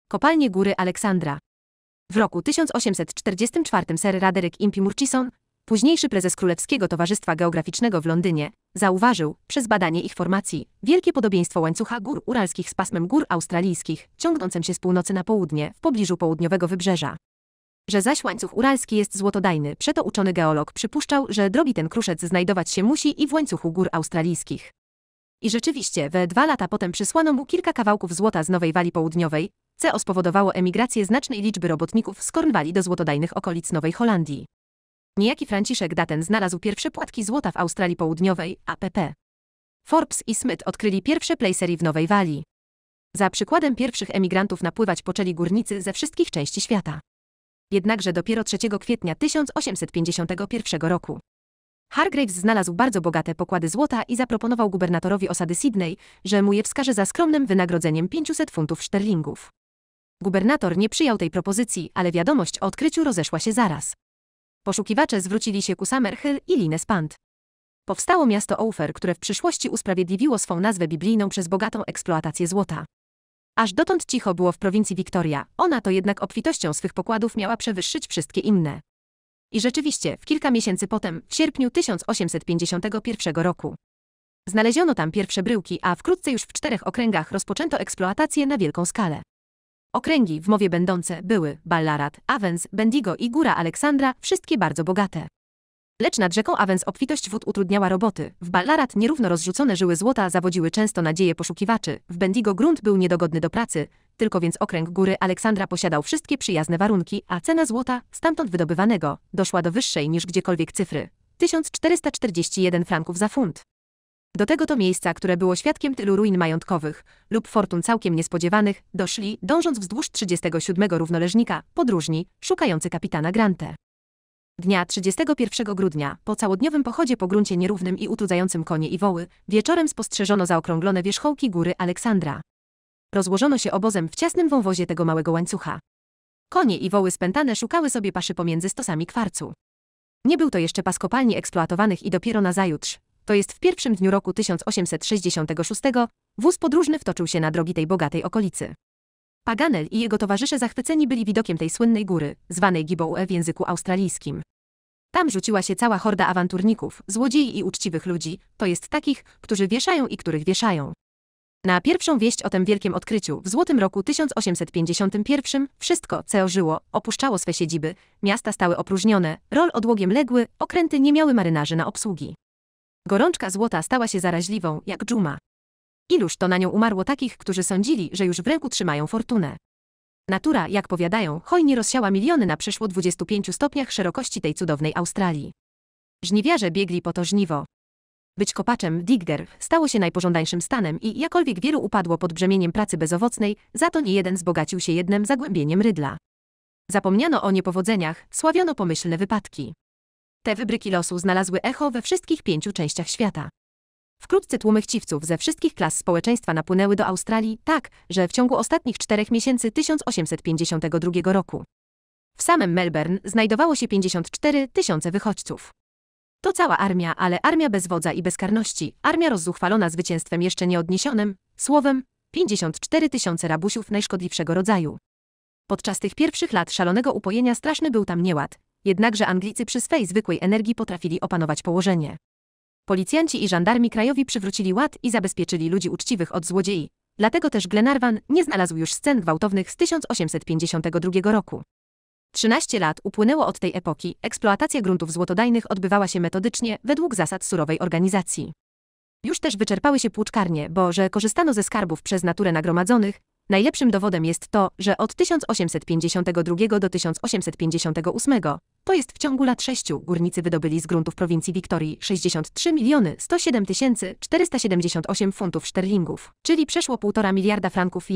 Kopalnie Góry Aleksandra. W roku 1844 Sir Roderick Impey Murchison, późniejszy prezes Królewskiego Towarzystwa Geograficznego w Londynie, zauważył, przez badanie ich formacji, wielkie podobieństwo łańcucha gór uralskich z pasmem gór australijskich, ciągnącym się z północy na południe, w pobliżu południowego wybrzeża. Że zaś łańcuch uralski jest złotodajny, przeto uczony geolog przypuszczał, że drogi ten kruszec znajdować się musi i w łańcuchu gór australijskich. I rzeczywiście, we 2 lata potem przysłano mu kilka kawałków złota z Nowej Walii Południowej, co spowodowało emigrację znacznej liczby robotników z Cornwalli do złotodajnych okolic Nowej Holandii. Niejaki Franciszek Daten znalazł pierwsze płatki złota w Australii Południowej, APP. Forbes i Smith odkryli pierwsze placery w Nowej Walii. Za przykładem pierwszych emigrantów napływać poczęli górnicy ze wszystkich części świata. Jednakże dopiero 3 kwietnia 1851 roku Hargreaves znalazł bardzo bogate pokłady złota i zaproponował gubernatorowi osady Sydney, że mu je wskaże za skromnym wynagrodzeniem 500 funtów szterlingów. Gubernator nie przyjął tej propozycji, ale wiadomość o odkryciu rozeszła się zaraz. Poszukiwacze zwrócili się ku Summerhill i Lines Pond. Powstało miasto Ophir, które w przyszłości usprawiedliwiło swą nazwę biblijną przez bogatą eksploatację złota. Aż dotąd cicho było w prowincji Victoria, ona to jednak obfitością swych pokładów miała przewyższyć wszystkie inne. I rzeczywiście, w kilka miesięcy potem, w sierpniu 1851 roku, znaleziono tam pierwsze bryłki, a wkrótce już w 4 okręgach rozpoczęto eksploatację na wielką skalę. Okręgi, w mowie będące, były Ballarat, Avens, Bendigo i Góra Aleksandra, wszystkie bardzo bogate. Lecz nad rzeką Avens obfitość wód utrudniała roboty, w Ballarat nierówno rozrzucone żyły złota zawodziły często nadzieje poszukiwaczy, w Bendigo grunt był niedogodny do pracy, tylko więc okręg Góry Aleksandra posiadał wszystkie przyjazne warunki, a cena złota, stamtąd wydobywanego, doszła do wyższej niż gdziekolwiek cyfry, 1441 franków za funt. Do tego to miejsca, które było świadkiem tylu ruin majątkowych lub fortun całkiem niespodziewanych, doszli, dążąc wzdłuż 37 równoleżnika, podróżni, szukający kapitana Grante. Dnia 31 grudnia, po całodniowym pochodzie po gruncie nierównym i utrudzającym konie i woły, wieczorem spostrzeżono zaokrąglone wierzchołki Góry Aleksandra. Rozłożono się obozem w ciasnym wąwozie tego małego łańcucha. Konie i woły spętane szukały sobie paszy pomiędzy stosami kwarcu. Nie był to jeszcze pas kopalni eksploatowanych i dopiero nazajutrz, to jest w pierwszym dniu roku 1866, wóz podróżny wtoczył się na drogi tej bogatej okolicy. Paganel i jego towarzysze zachwyceni byli widokiem tej słynnej góry, zwanej Gibeaue w języku australijskim. Tam rzuciła się cała horda awanturników, złodziei i uczciwych ludzi, to jest takich, którzy wieszają i których wieszają. Na pierwszą wieść o tym wielkim odkryciu w złotym roku 1851 wszystko, co ożyło, opuszczało swe siedziby, miasta stały opróżnione, rol odłogiem legły, okręty nie miały marynarzy na obsługi. Gorączka złota stała się zaraźliwą, jak dżuma. Iluż to na nią umarło takich, którzy sądzili, że już w ręku trzymają fortunę. Natura, jak powiadają, hojnie rozsiała miliony na przeszło 25 stopniach szerokości tej cudownej Australii. Żniwiarze biegli po to żniwo. Być kopaczem, digger, stało się najpożądańszym stanem i jakkolwiek wielu upadło pod brzemieniem pracy bezowocnej, za to niejeden wzbogacił się jednym zagłębieniem rydla. Zapomniano o niepowodzeniach, sławiono pomyślne wypadki. Te wybryki losu znalazły echo we wszystkich 5 częściach świata. Wkrótce tłumy chciwców ze wszystkich klas społeczeństwa napłynęły do Australii tak, że w ciągu ostatnich 4 miesięcy 1852 roku w samym Melbourne znajdowało się 54 000 wychodźców. To cała armia, ale armia bez wodza i bezkarności, armia rozzuchwalona zwycięstwem jeszcze nieodniesionym, słowem, 54 000 rabusiów najszkodliwszego rodzaju. Podczas tych pierwszych lat szalonego upojenia straszny był tam nieład, jednakże Anglicy przy swej zwykłej energii potrafili opanować położenie. Policjanci i żandarmi krajowi przywrócili ład i zabezpieczyli ludzi uczciwych od złodziei, dlatego też Glenarvan nie znalazł już scen gwałtownych z 1852 roku. 13 lat upłynęło od tej epoki, eksploatacja gruntów złotodajnych odbywała się metodycznie, według zasad surowej organizacji. Już też wyczerpały się płuczkarnie, bo że korzystano ze skarbów przez naturę nagromadzonych, najlepszym dowodem jest to, że od 1852 do 1858, to jest w ciągu lat 6, górnicy wydobyli z gruntów prowincji Wiktorii 63 107 478 funtów szterlingów, czyli przeszło 1,5 miliarda franków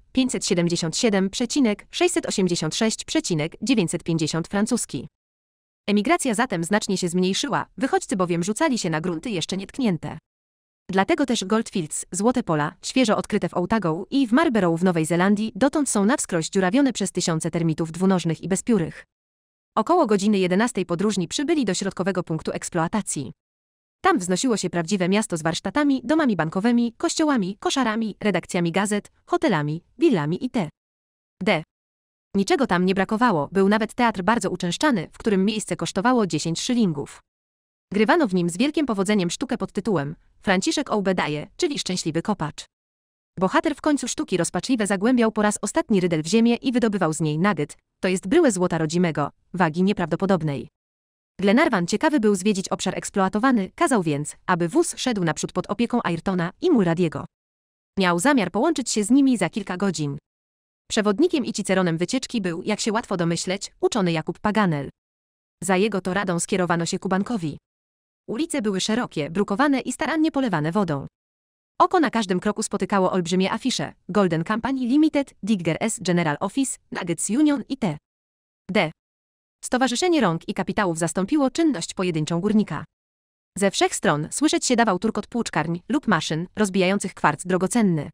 577,686,950 francuski. Emigracja zatem znacznie się zmniejszyła, wychodźcy bowiem rzucali się na grunty jeszcze nietknięte. Dlatego też Goldfields, złote pola, świeżo odkryte w Otago i w Marlborough w Nowej Zelandii, dotąd są na wskroś dziurawione przez tysiące termitów dwunożnych i bezpiórych. Około godziny 11 podróżni przybyli do środkowego punktu eksploatacji. Tam wznosiło się prawdziwe miasto z warsztatami, domami bankowymi, kościołami, koszarami, redakcjami gazet, hotelami, willami itd. D. Niczego tam nie brakowało, był nawet teatr bardzo uczęszczany, w którym miejsce kosztowało 10 szylingów. Grywano w nim z wielkim powodzeniem sztukę pod tytułem Franciszek Obadiah, czyli Szczęśliwy Kopacz. Bohater w końcu sztuki rozpaczliwie zagłębiał po raz ostatni rydel w ziemię i wydobywał z niej nugget, to jest bryłę złota rodzimego, wagi nieprawdopodobnej. Glenarvan ciekawy był zwiedzić obszar eksploatowany, kazał więc, aby wóz szedł naprzód pod opieką Ayrtona i Mulradiego. Miał zamiar połączyć się z nimi za kilka godzin. Przewodnikiem i ciceronem wycieczki był, jak się łatwo domyśleć, uczony Jakub Paganel. Za jego to radą skierowano się ku bankowi. Ulice były szerokie, brukowane i starannie polewane wodą. Oko na każdym kroku spotykało olbrzymie afisze: Golden Company Limited, Diggers General Office, Nuggets Union i t.d. Stowarzyszenie Rąk i Kapitałów zastąpiło czynność pojedynczą górnika. Ze wszech stron słyszeć się dawał turkot płuczkarń lub maszyn rozbijających kwarc drogocenny.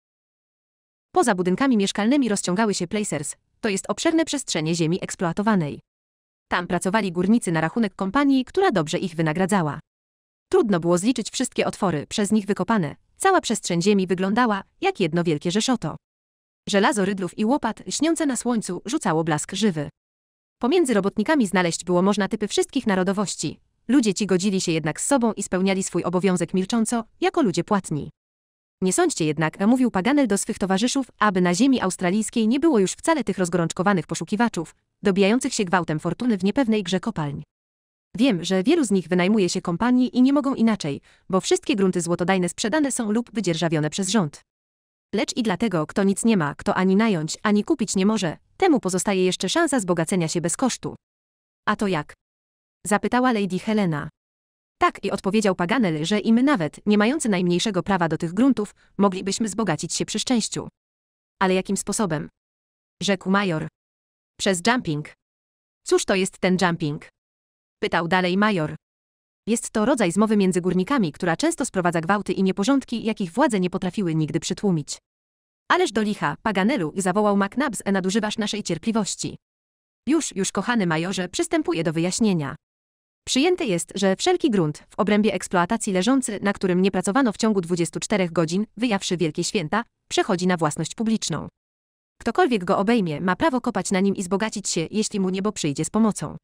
Poza budynkami mieszkalnymi rozciągały się placers, to jest obszerne przestrzenie ziemi eksploatowanej. Tam pracowali górnicy na rachunek kompanii, która dobrze ich wynagradzała. Trudno było zliczyć wszystkie otwory przez nich wykopane, cała przestrzeń ziemi wyglądała jak jedno wielkie rzeszoto. Żelazo rydlów i łopat śniące na słońcu rzucało blask żywy. Pomiędzy robotnikami znaleźć było można typy wszystkich narodowości. Ludzie ci godzili się jednak z sobą i spełniali swój obowiązek milcząco, jako ludzie płatni. Nie sądźcie jednak, mówił Paganel do swych towarzyszów, aby na ziemi australijskiej nie było już wcale tych rozgorączkowanych poszukiwaczów, dobijających się gwałtem fortuny w niepewnej grze kopalń. Wiem, że wielu z nich wynajmuje się kompanii i nie mogą inaczej, bo wszystkie grunty złotodajne sprzedane są lub wydzierżawione przez rząd. Lecz i dlatego, kto nic nie ma, kto ani nająć, ani kupić nie może, temu pozostaje jeszcze szansa wzbogacenia się bez kosztu. A to jak? Zapytała Lady Helena. Tak, i odpowiedział Paganel, że i my nawet, nie mający najmniejszego prawa do tych gruntów, moglibyśmy wzbogacić się przy szczęściu. Ale jakim sposobem? Rzekł major. Przez jumping. Cóż to jest ten jumping? Pytał dalej major. Jest to rodzaj zmowy między górnikami, która często sprowadza gwałty i nieporządki, jakich władze nie potrafiły nigdy przytłumić. Ależ do licha, Paganelu, zawołał McNabbs, nadużywasz naszej cierpliwości. Już, kochany majorze, przystępuję do wyjaśnienia. Przyjęte jest, że wszelki grunt, w obrębie eksploatacji leżący, na którym nie pracowano w ciągu 24 godzin, wyjawszy wielkie święta, przechodzi na własność publiczną. Ktokolwiek go obejmie, ma prawo kopać na nim i zbogacić się, jeśli mu niebo przyjdzie z pomocą.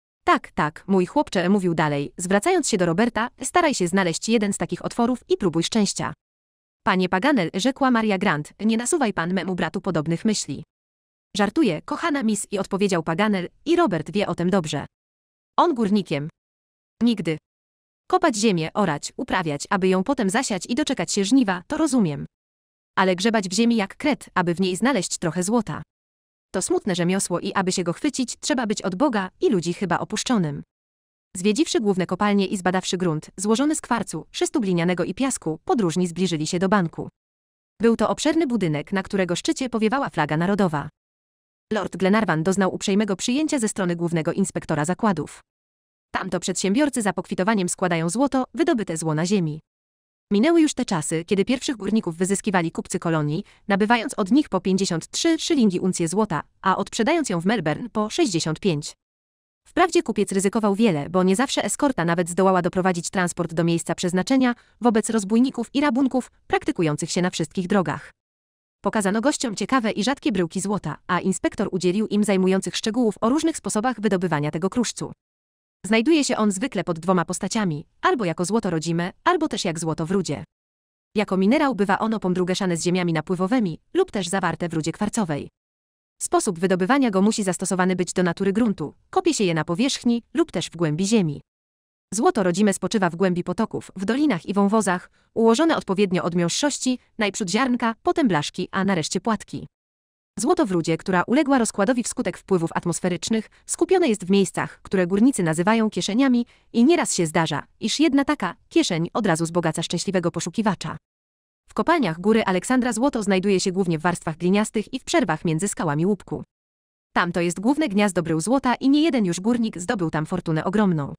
Tak, mój chłopcze, mówił dalej, zwracając się do Roberta, staraj się znaleźć jeden z takich otworów i próbuj szczęścia. Panie Paganel, rzekła Maria Grant, nie nasuwaj pan memu bratu podobnych myśli. Żartuję, kochana miss, i odpowiedział Paganel, i Robert wie o tym dobrze. On górnikiem. Nigdy. Kopać ziemię, orać, uprawiać, aby ją potem zasiać i doczekać się żniwa, to rozumiem. Ale grzebać w ziemi jak kret, aby w niej znaleźć trochę złota. To smutne rzemiosło i aby się go chwycić, trzeba być od Boga i ludzi chyba opuszczonym. Zwiedziwszy główne kopalnie i zbadawszy grunt, złożony z kwarcu, szystu glinianego i piasku, podróżni zbliżyli się do banku. Był to obszerny budynek, na którego szczycie powiewała flaga narodowa. Lord Glenarvan doznał uprzejmego przyjęcia ze strony głównego inspektora zakładów. Tamto przedsiębiorcy za pokwitowaniem składają złoto, wydobyte zło na ziemi. Minęły już te czasy, kiedy pierwszych górników wyzyskiwali kupcy kolonii, nabywając od nich po 53 szylingi uncję złota, a odprzedając ją w Melbourne po 65. Wprawdzie kupiec ryzykował wiele, bo nie zawsze eskorta nawet zdołała doprowadzić transport do miejsca przeznaczenia wobec rozbójników i rabunków praktykujących się na wszystkich drogach. Pokazano gościom ciekawe i rzadkie bryłki złota, a inspektor udzielił im zajmujących szczegółów o różnych sposobach wydobywania tego kruszcu. Znajduje się on zwykle pod dwoma postaciami, albo jako złoto rodzime, albo też jak złoto w rudzie. Jako minerał bywa ono pomdrugeszane z ziemiami napływowymi lub też zawarte w rudzie kwarcowej. Sposób wydobywania go musi zastosowany być do natury gruntu, kopie się je na powierzchni lub też w głębi ziemi. Złoto rodzime spoczywa w głębi potoków, w dolinach i wąwozach, ułożone odpowiednio od miąższości, najprzód ziarnka, potem blaszki, a nareszcie płatki. Złoto w rudzie, która uległa rozkładowi wskutek wpływów atmosferycznych, skupione jest w miejscach, które górnicy nazywają kieszeniami i nieraz się zdarza, iż jedna taka kieszeń od razu wzbogaca szczęśliwego poszukiwacza. W kopalniach góry Aleksandra złoto znajduje się głównie w warstwach gliniastych i w przerwach między skałami łupku. Tam to jest główne gniazdo brył złota i niejeden już górnik zdobył tam fortunę ogromną.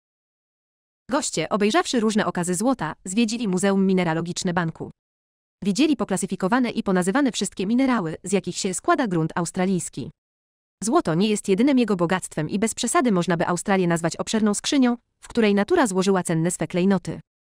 Goście, obejrzawszy różne okazy złota, zwiedzili Muzeum Mineralogiczne Banku. Widzieli poklasyfikowane i ponazywane wszystkie minerały, z jakich się składa grunt australijski. Złoto nie jest jedynym jego bogactwem i bez przesady można by Australię nazwać obszerną skrzynią, w której natura złożyła cenne swe klejnoty.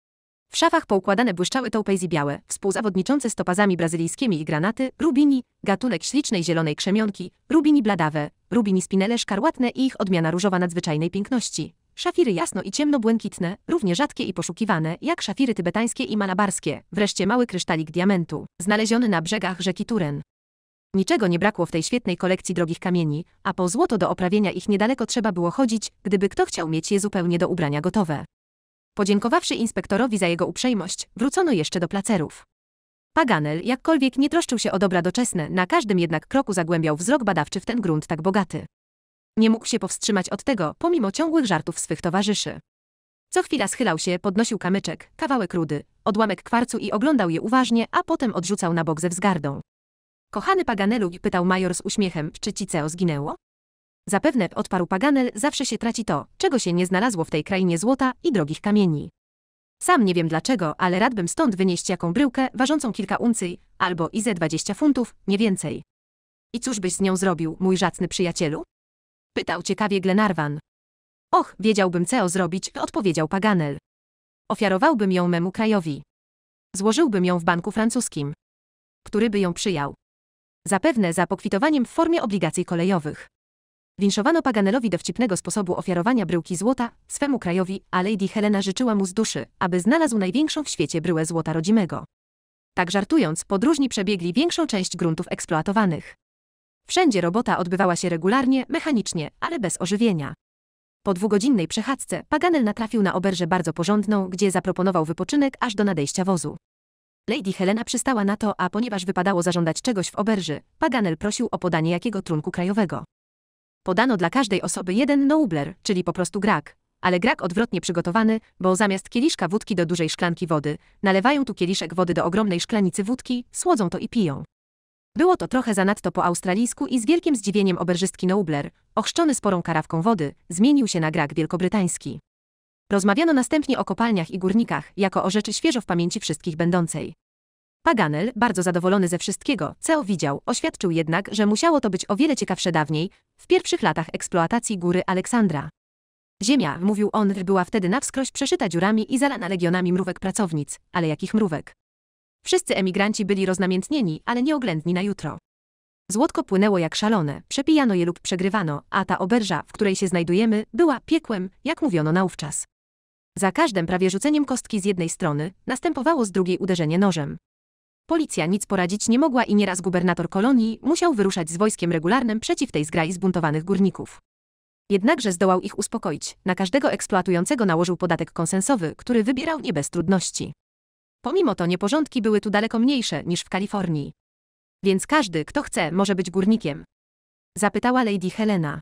W szafach poukładane błyszczały topaz białe, współzawodniczące z topazami brazylijskimi i granaty, rubini, gatunek ślicznej zielonej krzemionki, rubini bladawe, rubini spinele szkarłatne i ich odmiana różowa nadzwyczajnej piękności. Szafiry jasno i ciemno-błękitne, równie rzadkie i poszukiwane, jak szafiry tybetańskie i malabarskie, wreszcie mały kryształik diamentu, znaleziony na brzegach rzeki Turen. Niczego nie brakło w tej świetnej kolekcji drogich kamieni, a po złoto do oprawienia ich niedaleko trzeba było chodzić, gdyby kto chciał mieć je zupełnie do ubrania gotowe. Podziękowawszy inspektorowi za jego uprzejmość, wrócono jeszcze do placerów. Paganel, jakkolwiek nie troszczył się o dobra doczesne, na każdym jednak kroku zagłębiał wzrok badawczy w ten grunt tak bogaty. Nie mógł się powstrzymać od tego, pomimo ciągłych żartów swych towarzyszy. Co chwila schylał się, podnosił kamyczek, kawałek rudy, odłamek kwarcu i oglądał je uważnie, a potem odrzucał na bok ze wzgardą. Kochany Paganelu, pytał major z uśmiechem, czy ci CEO zginęło? Zapewne, odparł Paganel, zawsze się traci to, czego się nie znalazło w tej krainie złota i drogich kamieni. Sam nie wiem dlaczego, ale radbym stąd wynieść jaką bryłkę, ważącą kilka uncyj, albo i ze 20 funtów, nie więcej. I cóż byś z nią zrobił, mój zacny przyjacielu? Pytał ciekawie Glenarvan. Och, wiedziałbym co zrobić, odpowiedział Paganel. Ofiarowałbym ją memu krajowi. Złożyłbym ją w banku francuskim. Który by ją przyjął? Zapewne za pokwitowaniem w formie obligacji kolejowych. Winszowano Paganelowi dowcipnego sposobu ofiarowania bryłki złota swemu krajowi, a Lady Helena życzyła mu z duszy, aby znalazł największą w świecie bryłę złota rodzimego. Tak żartując, podróżni przebiegli większą część gruntów eksploatowanych. Wszędzie robota odbywała się regularnie, mechanicznie, ale bez ożywienia. Po 2-godzinnej przechadzce Paganel natrafił na oberżę bardzo porządną, gdzie zaproponował wypoczynek aż do nadejścia wozu. Lady Helena przystała na to, a ponieważ wypadało zażądać czegoś w oberży, Paganel prosił o podanie jakiego trunku krajowego. Podano dla każdej osoby jeden noubler, czyli po prostu grog, ale grog odwrotnie przygotowany, bo zamiast kieliszka wódki do dużej szklanki wody, nalewają tu kieliszek wody do ogromnej szklanicy wódki, słodzą to i piją. Było to trochę zanadto po australijsku i z wielkim zdziwieniem oberżystki noubler, ochrzczony sporą karawką wody, zmienił się na grog wielkobrytański. Rozmawiano następnie o kopalniach i górnikach, jako o rzeczy świeżo w pamięci wszystkich będącej. Paganel, bardzo zadowolony ze wszystkiego, co widział, oświadczył jednak, że musiało to być o wiele ciekawsze dawniej, w pierwszych latach eksploatacji góry Aleksandra. Ziemia, mówił on, była wtedy na wskroś przeszyta dziurami i zalana legionami mrówek pracownic, ale jakich mrówek? Wszyscy emigranci byli roznamiętnieni, ale nieoględni na jutro. Złotko płynęło jak szalone, przepijano je lub przegrywano, a ta oberża, w której się znajdujemy, była piekłem, jak mówiono naówczas. Za każdym prawie rzuceniem kostki z jednej strony, następowało z drugiej uderzenie nożem. Policja nic poradzić nie mogła i nieraz gubernator kolonii musiał wyruszać z wojskiem regularnym przeciw tej zgrai zbuntowanych górników. Jednakże zdołał ich uspokoić, na każdego eksploatującego nałożył podatek konsensowy, który wybierał nie bez trudności. Pomimo to nieporządki były tu daleko mniejsze niż w Kalifornii. Więc każdy, kto chce, może być górnikiem? Zapytała Lady Helena.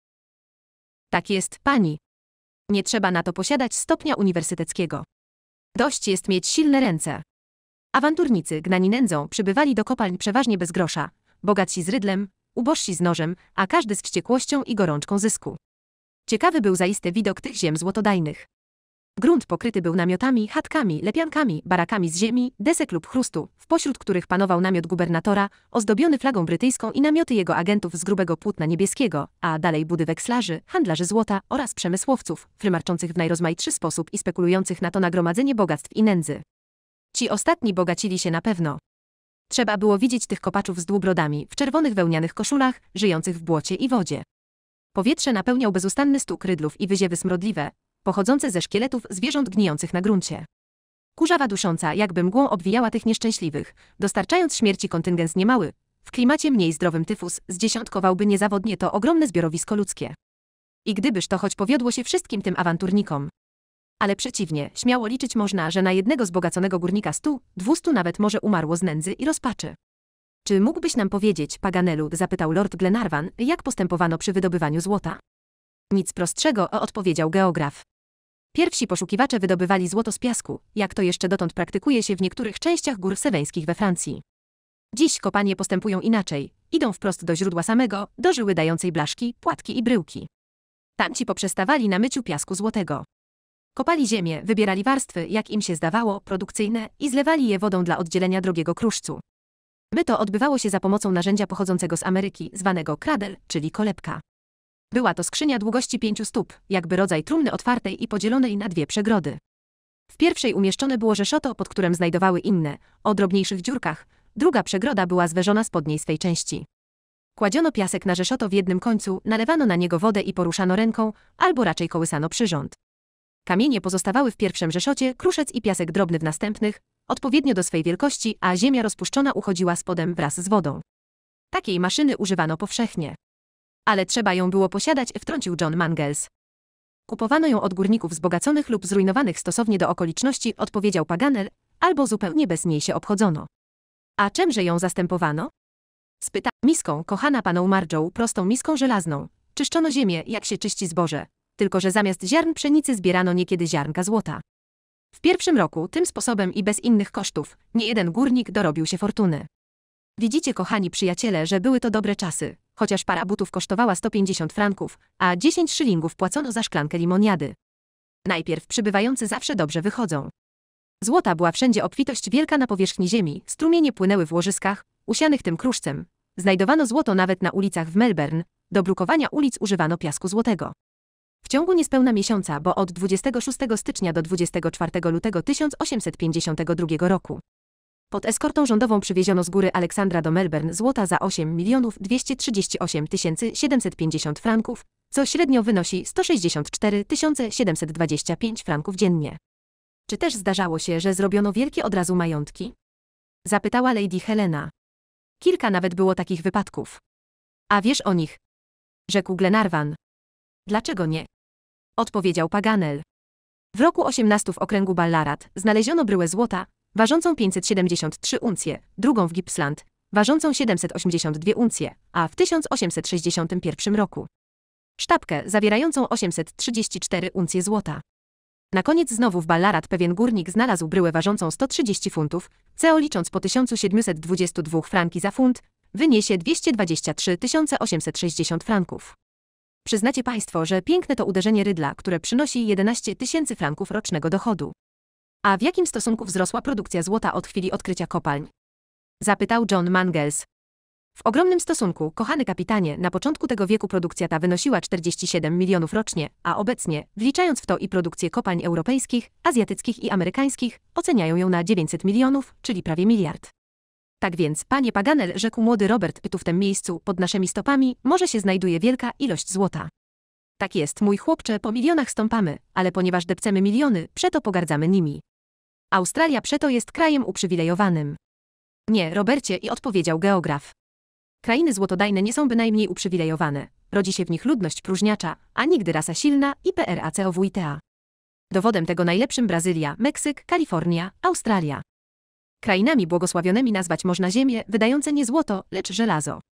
Tak jest, pani. Nie trzeba na to posiadać stopnia uniwersyteckiego. Dość jest mieć silne ręce. Awanturnicy, gnani nędzą, przybywali do kopalń przeważnie bez grosza, bogatsi z rydlem, ubożsi z nożem, a każdy z wściekłością i gorączką zysku. Ciekawy był zaiste widok tych ziem złotodajnych. Grunt pokryty był namiotami, chatkami, lepiankami, barakami z ziemi, desek lub chrustu, wpośród których panował namiot gubernatora, ozdobiony flagą brytyjską i namioty jego agentów z grubego płótna niebieskiego, a dalej budy wekslarzy, handlarzy złota oraz przemysłowców, frymarczących w najrozmaitszy sposób i spekulujących na to nagromadzenie bogactw i nędzy. Ci ostatni bogacili się na pewno. Trzeba było widzieć tych kopaczów z dłubrodami, w czerwonych wełnianych koszulach, żyjących w błocie i wodzie. Powietrze napełniał bezustanny stuk rydlów i wyziewy smrodliwe, pochodzące ze szkieletów zwierząt gnijących na gruncie. Kurzawa dusząca jakby mgłą obwijała tych nieszczęśliwych, dostarczając śmierci kontyngent niemały. W klimacie mniej zdrowym tyfus zdziesiątkowałby niezawodnie to ogromne zbiorowisko ludzkie. I gdybyż to choć powiodło się wszystkim tym awanturnikom. Ale przeciwnie, śmiało liczyć można, że na jednego zbogaconego górnika 100, 200 nawet może umarło z nędzy i rozpaczy. Czy mógłbyś nam powiedzieć, Paganelu, zapytał Lord Glenarvan, jak postępowano przy wydobywaniu złota? Nic prostszego, odpowiedział geograf. Pierwsi poszukiwacze wydobywali złoto z piasku, jak to jeszcze dotąd praktykuje się w niektórych częściach gór seweńskich we Francji. Dziś kopalnie postępują inaczej, idą wprost do źródła samego, do żyły dającej blaszki, płatki i bryłki. Tamci poprzestawali na myciu piasku złotego. Kopali ziemię, wybierali warstwy, jak im się zdawało, produkcyjne i zlewali je wodą dla oddzielenia drogiego kruszcu. Myto odbywało się za pomocą narzędzia pochodzącego z Ameryki, zwanego kradel, czyli kolebka. Była to skrzynia długości 5 stóp, jakby rodzaj trumny otwartej i podzielonej na dwie przegrody. W pierwszej umieszczone było rzeszoto, pod którym znajdowały inne, o drobniejszych dziurkach. Druga przegroda była zweżona spodniej swej części. Kładziono piasek na rzeszoto w jednym końcu, nalewano na niego wodę i poruszano ręką, albo raczej kołysano przyrząd. Kamienie pozostawały w pierwszym rzeszocie, kruszec i piasek drobny w następnych, odpowiednio do swej wielkości, a ziemia rozpuszczona uchodziła spodem wraz z wodą. Takiej maszyny używano powszechnie. Ale trzeba ją było posiadać, wtrącił John Mangles. Kupowano ją od górników wzbogaconych lub zrujnowanych stosownie do okoliczności, odpowiedział Paganel, albo zupełnie bez niej się obchodzono. A czymże ją zastępowano? Spytał. Miską, kochana paną Marjoe, prostą miską żelazną. Czyszczono ziemię, jak się czyści zboże. Tylko że zamiast ziarn pszenicy zbierano niekiedy ziarnka złota. W pierwszym roku, tym sposobem i bez innych kosztów, niejeden górnik dorobił się fortuny. Widzicie, kochani przyjaciele, że były to dobre czasy, chociaż para butów kosztowała 150 franków, a 10 szylingów płacono za szklankę limoniady. Najpierw przybywający zawsze dobrze wychodzą. Złota była wszędzie obfitość wielka na powierzchni ziemi, strumienie płynęły w łożyskach, usianych tym kruszcem. Znajdowano złoto nawet na ulicach w Melbourne, do brukowania ulic używano piasku złotego. W ciągu niespełna miesiąca, bo od 26 stycznia do 24 lutego 1852 roku. Pod eskortą rządową przywieziono z góry Aleksandra do Melbourne złota za 8 238 750 franków, co średnio wynosi 164 725 franków dziennie. Czy też zdarzało się, że zrobiono wielkie od razu majątki? Zapytała Lady Helena. Kilka nawet było takich wypadków. A wiesz o nich? Rzekł Glenarvan. Dlaczego nie? Odpowiedział Paganel. W roku 18 w okręgu Ballarat znaleziono bryłę złota, ważącą 573 uncje, drugą w Gippsland, ważącą 782 uncje, a w 1861 roku sztabkę zawierającą 834 uncje złota. Na koniec znowu w Ballarat pewien górnik znalazł bryłę ważącą 130 funtów, co licząc po 1722 franki za funt, wyniesie 223 860 franków. Przyznacie Państwo, że piękne to uderzenie rydla, które przynosi 11 000 franków rocznego dochodu. A w jakim stosunku wzrosła produkcja złota od chwili odkrycia kopalń? Zapytał John Mangles. W ogromnym stosunku, kochany kapitanie, na początku tego wieku produkcja ta wynosiła 47 milionów rocznie, a obecnie, wliczając w to i produkcję kopalń europejskich, azjatyckich i amerykańskich, oceniają ją na 900 milionów, czyli prawie miliard. Tak więc, panie Paganel, rzekł młody Robert, tu w tym miejscu, pod naszymi stopami, może się znajduje wielka ilość złota. Tak jest, mój chłopcze, po milionach stąpamy, ale ponieważ depcemy miliony, przeto pogardzamy nimi. Australia przeto jest krajem uprzywilejowanym. Nie, Robercie, i odpowiedział geograf. Krainy złotodajne nie są bynajmniej uprzywilejowane. Rodzi się w nich ludność próżniacza, a nigdy rasa silna i PRACOWITA. Dowodem tego najlepszym Brazylia, Meksyk, Kalifornia, Australia. Krainami błogosławionymi nazwać można ziemię, wydające nie złoto, lecz żelazo.